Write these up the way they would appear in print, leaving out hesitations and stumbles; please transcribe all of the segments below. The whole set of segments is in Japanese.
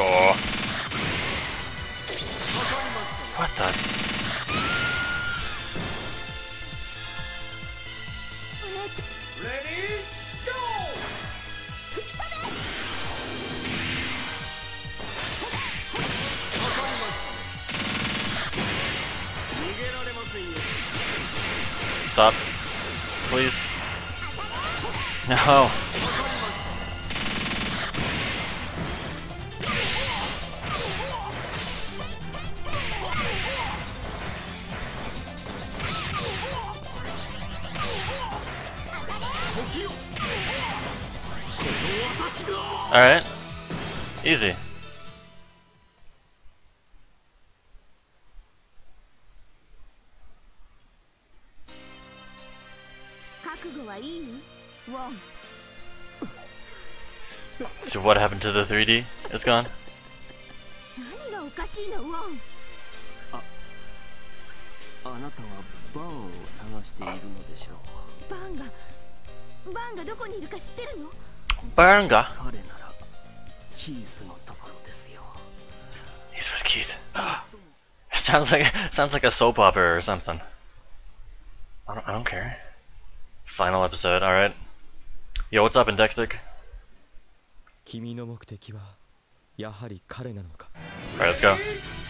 Oh. What the? Ready, go! Stop. Please. No. Alright. Easy. 覚悟はいい？ウォン。 So what happened to the 3D? It's gone? 何がおかしいの、ウォン。 あなたはバーンを探しているのでしょう。 バンがどこにいるか知ってるの？ Banga. 彼ならキースのところですよ。 He's with Keith. sounds like a soap opera or something. I don't care. Final episode. All right. Yo, what's up, Indextic? 君の目的はやはり彼なのか。 All right, let's go.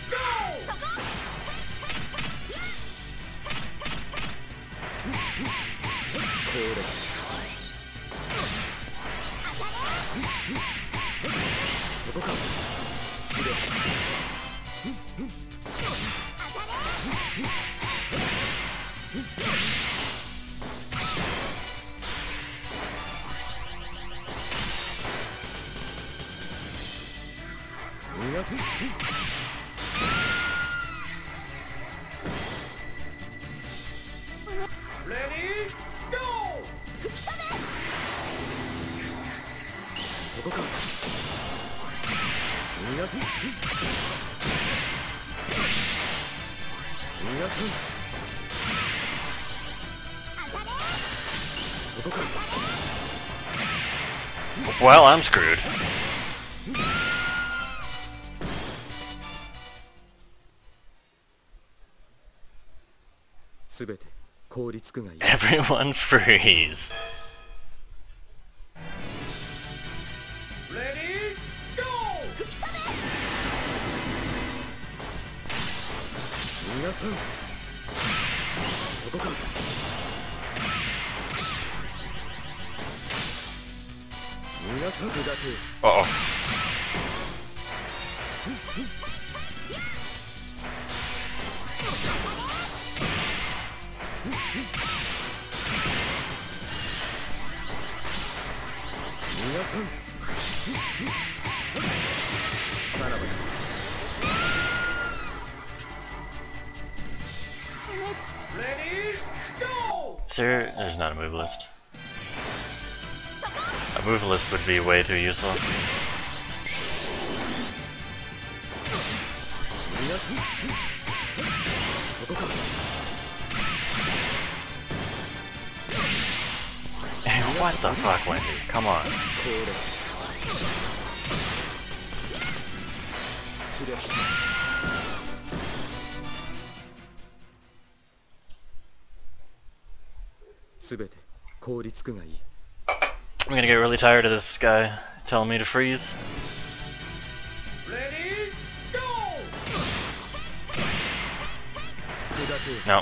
Ready, go! そこか。逃がす。逃がす。そこか。 Well, I'm screwed. すべて効率化がいい。 Everyone freeze. Ready, go! 逃がさん。そこか。逃がさん。だけ。 Uh-oh. Ready, go! Sir, there's not a move list. A move list would be way too useful. What the fuck, Wendy? Come on. すべて効率化がいい。 I'm gonna get really tired of this guy telling me to freeze. Ready, go! No.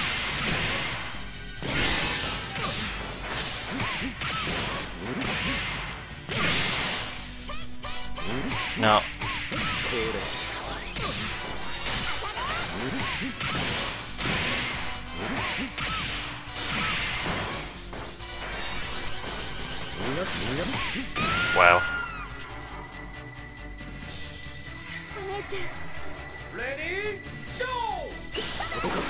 No. Wow. お姉ちゃん。 Ready, go!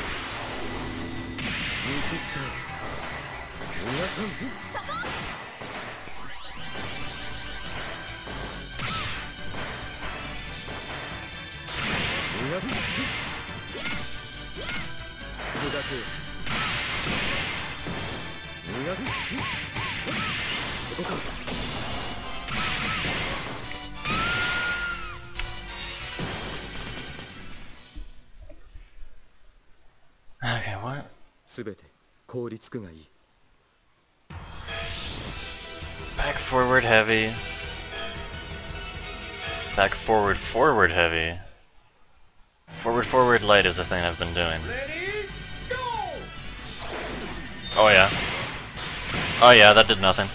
Okay, what? すべて効率くがいい。 Back forward heavy. Back forward forward heavy. Forward forward light is the thing I've been doing. Ready, go! Oh yeah. Oh yeah, that did nothing.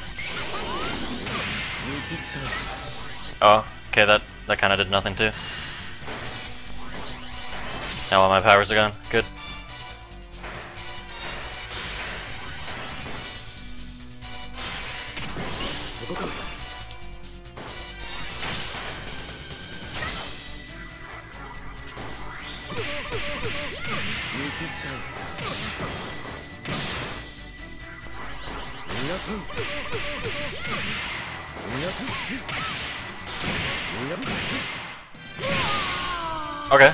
Oh, okay, that kind of did nothing too. Now all my powers are gone. Good. Okay.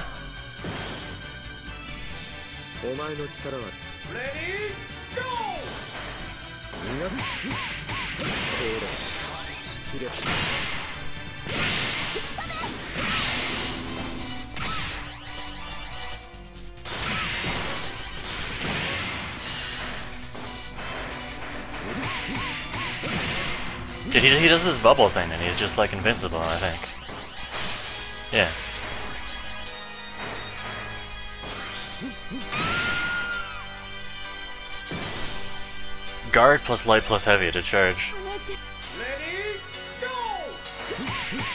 お前の力は Ready, go! 苦くこれ知れ Dude, he does this bubble thing and he's just like invincible, I think. Yeah. Guard plus light plus heavy to charge. お姉ちゃん Ready, go!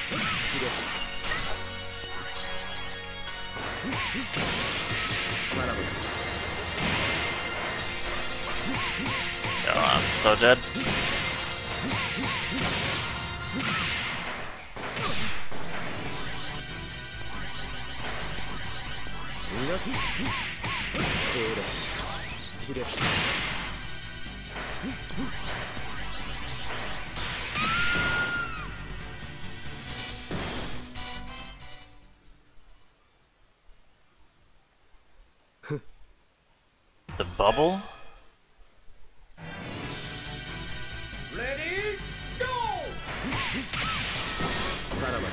Oh, I'm so dead. The bubble? Ready, go! さらば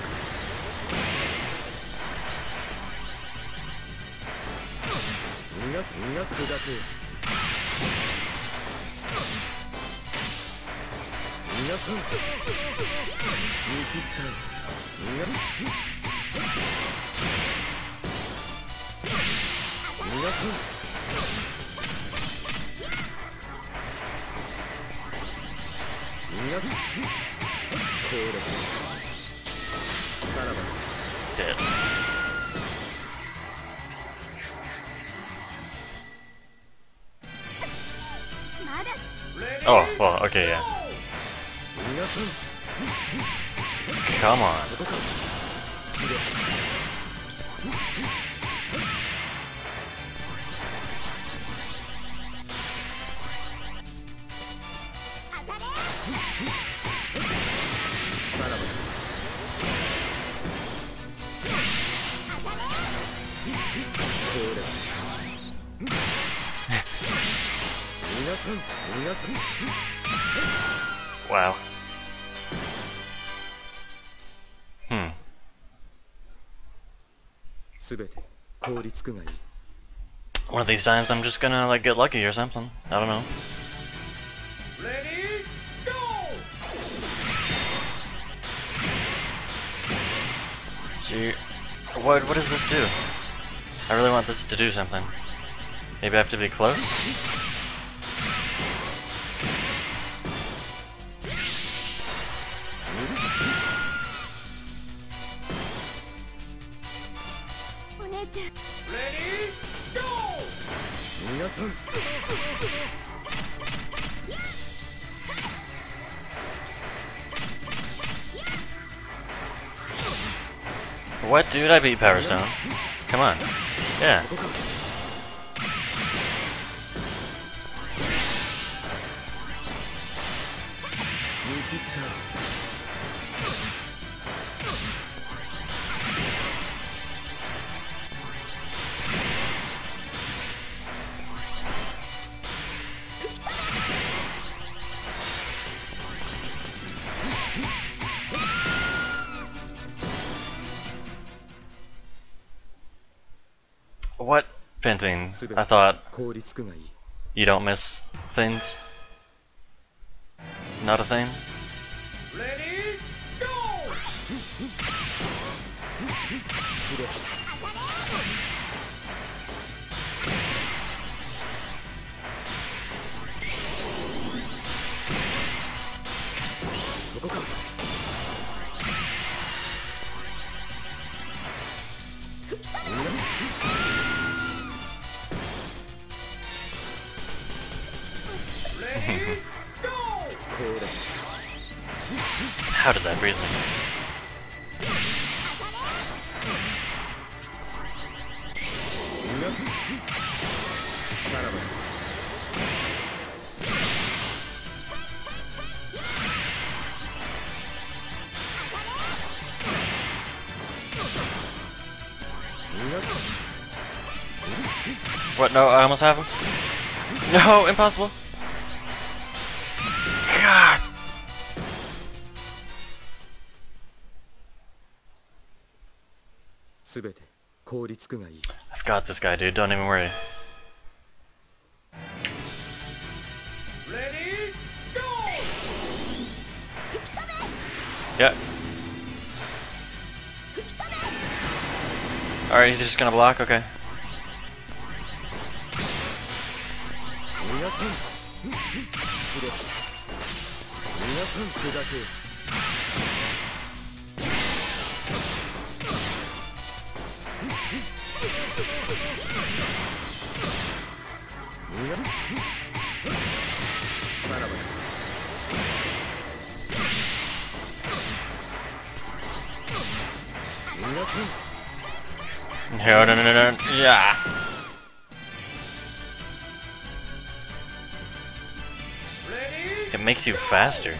逃がすだけ逃がさん見切った逃がす逃がさん逃がすこれさらば Dead. Ready, Oh, well, okay, yeah. 逃がさん Come on. 知れ さらばこれ逃がさん逃がさん Wow. Hmm. すべて効率くがいい One of these times I'm just gonna like get lucky or something. I don't know. ready, go! Gee, what does this do? I really want this to do something. Maybe I have to be close? Ready, go! 逃がさん What, dude? I beat Power Stone. Come on. Yeah. ここか 見切った What? Painting. I thought 効率がいい you don't miss things. Not a thing. Ready, go! 散れ そこか Ready, go! これ How did that freeze me? 皆さんさらば 皆さん What? No, I almost have him. No, impossible. God. すべて効率がいい I've got this guy, dude. Don't even worry. Ready, go! Yeah. Alright, he's just gonna block? Okay. 皆さん散れ皆さん砕け 皆さらば 皆さん No, no, no, no, no. Yeah. Ready, It makes you faster.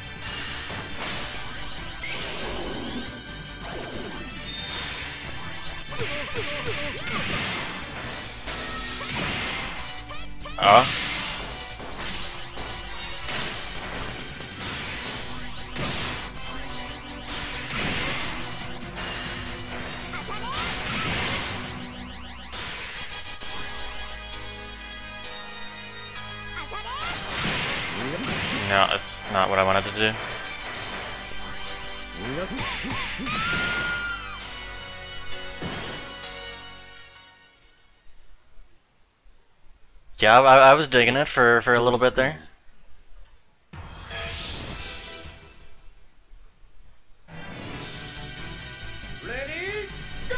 Ah. No, it's not what I wanted to do. 皆さん Yeah, I was digging it for a little bit there. ready, go!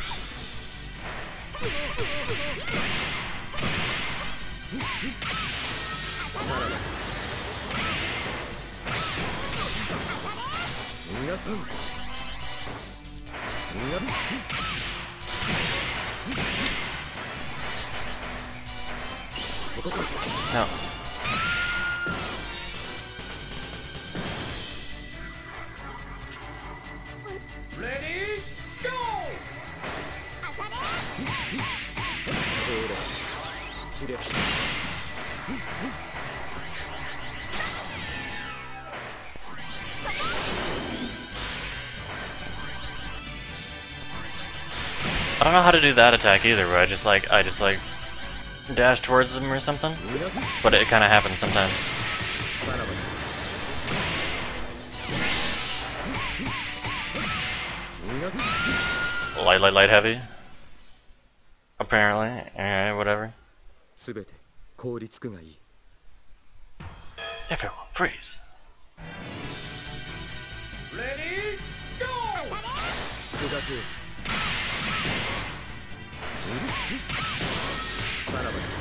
皆さん皆さん そこか No. Ready, go! これ散れ I don't know how to do that attack either, where I just like dash towards him or something. 皆さん But it kind of happens sometimes. さらば皆さん Light, heavy. Apparently. Alright, whatever. すべて効率がいい Everyone, freeze. Ready, go! 砕けさらば